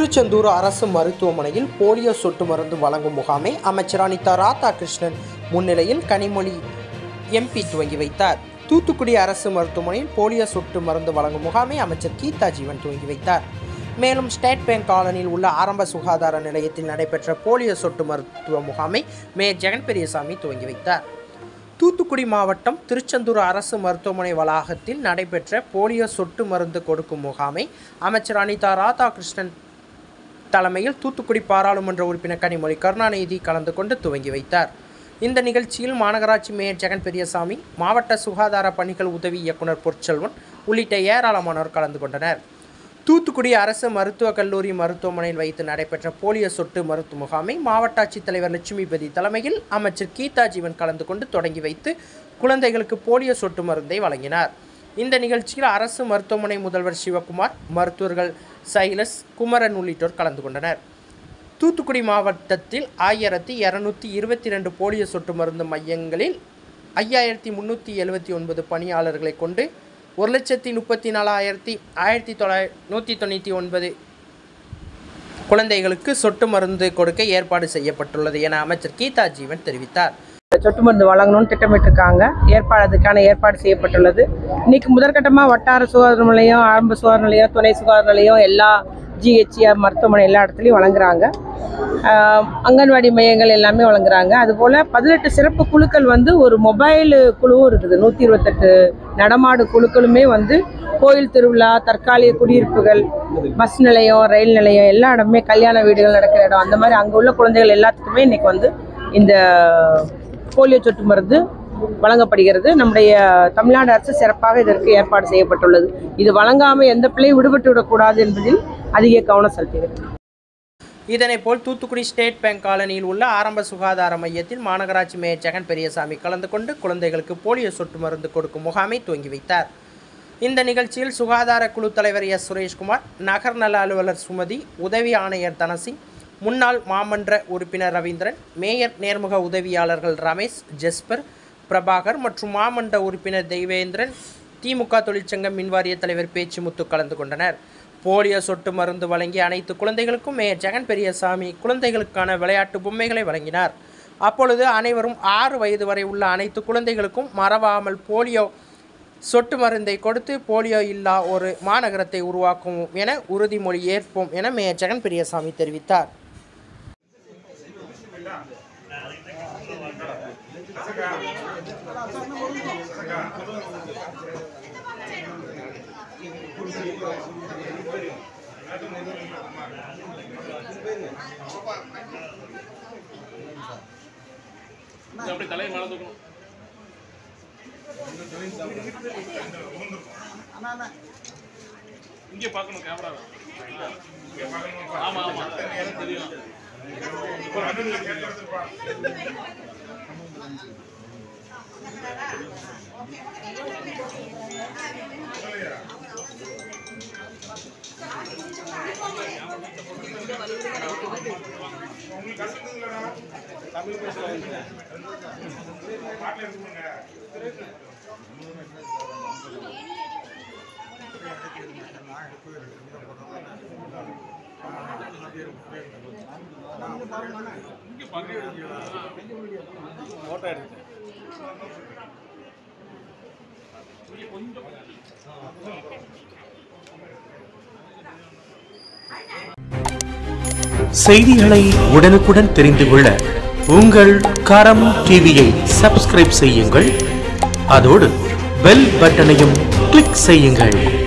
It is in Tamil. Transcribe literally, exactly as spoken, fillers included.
திருச்செந்தூர் அரசு மருத்துவமனையில் போலியோ சொட்டு மருந்து வழங்கும் முகாமை அமைச்சர் அனிதா ராதாகிருஷ்ணன் முன்னிலையில் கனிமொழி எம்பி துவங்கி வைத்தார். தூத்துக்குடி அரசு மருத்துவமனையில் போலியோ சொட்டு மருந்து வழங்கும் முகாமை அமைச்சர் கீதா ஜீவன் துவங்கி வைத்தார். மேலும் ஸ்டேட் பேங்க் காலனியில் உள்ள ஆரம்ப சுகாதார நிலையத்தில் நடைபெற்ற போலியோ சொட்டு மருத்துவ முகாமை மேயர் ஜெகன் பெரியசாமி துவங்கி வைத்தார். தூத்துக்குடி மாவட்டம் திருச்செந்தூர் அரசு மருத்துவமனை வளாகத்தில் நடைபெற்ற போலியோ சொட்டு மருந்து கொடுக்கும் முகாமை அமைச்சர் அனிதா ராதாகிருஷ்ணன் தலைமையில் தூத்துக்குடி பாராளுமன்ற உறுப்பினர் கனிமொழி கருணாநிதி கலந்து கொண்டு துவங்கி வைத்தார். இந்த நிகழ்ச்சியில் மாநகராட்சி மேயர் ஜெகன் பெரியசாமி, மாவட்ட சுகாதார பணிகள் உதவி இயக்குனர் பொற்செல்வன் உள்ளிட்ட ஏராளமானோர் கலந்து கொண்டனர். தூத்துக்குடி அரசு மருத்துவக் கல்லூரி மருத்துவமனையில் வைத்து நடைபெற்ற போலியோ சொட்டு மருத்துவ முகாமை மாவட்ட ஆட்சித்தலைவர் லட்சுமிபதி தலைமையில் அமைச்சர் கீதா ஜீவன் கலந்து கொண்டு தொடங்கி வைத்து குழந்தைகளுக்கு போலியோ சொட்டு மருந்தை வழங்கினார். இந்த நிகழ்ச்சியில் அரசு மருத்துவமனை முதல்வர் சிவகுமார், மருத்துவர்கள் சைலஸ், குமரன் உள்ளிட்டோர் கலந்து கொண்டனர். தூத்துக்குடி மாவட்டத்தில் ஆயிரத்தி இருநூத்தி இருபத்தி ரெண்டு போலியோ சொட்டு மருந்து மையங்களில் ஐயாயிரத்தி முன்னூற்றி எழுபத்தி ஒன்பது பணியாளர்களை கொண்டு ஒரு லட்சத்தி முப்பத்தி நாலாயிரத்தி ஆயிரத்தி தொள்ளாயிரத்தி நூற்றி தொண்ணூற்றி ஒன்பது குழந்தைகளுக்கு சொட்டு மருந்து கொடுக்க ஏற்பாடு செய்யப்பட்டுள்ளது என அமைச்சர் கீதா ஜீவன் தெரிவித்தார். சொட்டு மருந்து வழங்கணும்னு திட்டமிட்டிருக்காங்க. ஏற்பாடு அதுக்கான ஏற்பாடு செய்யப்பட்டுள்ளது. இன்னைக்கு முதற்கட்டமாக வட்டார சுகாதார நிலையம், ஆரம்ப சுகாதார நிலையம், துணை சுகாதார நிலையம், எல்லா ஜிஹெச்ஆர் மருத்துவமனை எல்லா இடத்துலையும் வழங்குறாங்க. அங்கன்வாடி மையங்கள் எல்லாமே வழங்குறாங்க. அதுபோல் பதினெட்டு சிறப்பு குழுக்கள் வந்து ஒரு மொபைல் குழுவும் இருக்குது. நூற்றி இருபத்தெட்டு நடமாடு குழுக்களுமே வந்து கோயில் திருவிழா, தற்காலிக குடியிருப்புகள், பஸ் நிலையம், ரயில் நிலையம், எல்லா இடமே கல்யாண வீடுகள் நடக்கிற இடம், அந்த மாதிரி அங்கே உள்ள குழந்தைகள் எல்லாத்துக்குமே இன்னைக்கு வந்து இந்த போலியோ சொட்டு மருந்து வழங்கப்படுகிறது. நம்முடைய தமிழ்நாடு அரசு சிறப்பாக இதற்கு ஏற்பாடு செய்யப்பட்டுள்ளது. இது வழங்காமல் எந்த பிள்ளையும் விடுபட்டு விடக்கூடாது என்பதில் அதிக கவனம் செலுத்துகிறது. இதனைபோல் தூத்துக்குடி ஸ்டேட் பேங்க் காலனியில் உள்ள ஆரம்ப சுகாதார மையத்தில் மாநகராட்சி மேயர் ஜெகன் பெரியசாமி கலந்து கொண்டு குழந்தைகளுக்கு போலியோ சொட்டு மருந்து கொடுக்கும் முகாமை துவங்கி வைத்தார். இந்த நிகழ்ச்சியில் சுகாதார குழு தலைவர் எஸ் சுரேஷ்குமார், நகர் நல அலுவலர் சுமதி, உதவி ஆணையர் தனசிங், முன்னாள் மாமன்ற உறுப்பினர் ரவீந்திரன், மேயர் நேர்முக உதவியாளர்கள் ரமேஷ், ஜெஸ்பர், பிரபாகர் மற்றும் மாமன்ற உறுப்பினர் தெய்வேந்திரன், திமுக தொழிற்சங்க மின்வாரிய தலைவர் பேச்சுமுத்து கலந்து கொண்டனர். போலியோ சொட்டு மருந்து வழங்கிய அனைத்து குழந்தைகளுக்கும் மேயர் ஜெகன் பெரியசாமி குழந்தைகளுக்கான விளையாட்டு பொம்மைகளை வழங்கினார். அப்பொழுது அனைவரும் ஆறு வயது வரை உள்ள அனைத்து குழந்தைகளுக்கும் மறவாமல் போலியோ சொட்டு மருந்தை கொடுத்து போலியோ இல்லா ஒரு மாநகரத்தை உருவாக்குவோம் என உறுதிமொழி ஏற்போம் என மேயர் ஜெகன் பெரியசாமி தெரிவித்தார். இங்கே பார்க்கணும் கேமரா. ஆமா ஆமா தெரியும். தமிழ் பேசுறாங்க. போட்டோ எடுத்து செய்திகளை உடனுக்குடன் தெரிந்து கொள்ள உங்கள் கரம் டிவியை சப்ஸ்கிரைப் செய்யுங்கள். அதோடு பெல் பட்டனையும் கிளிக் செய்யுங்கள்.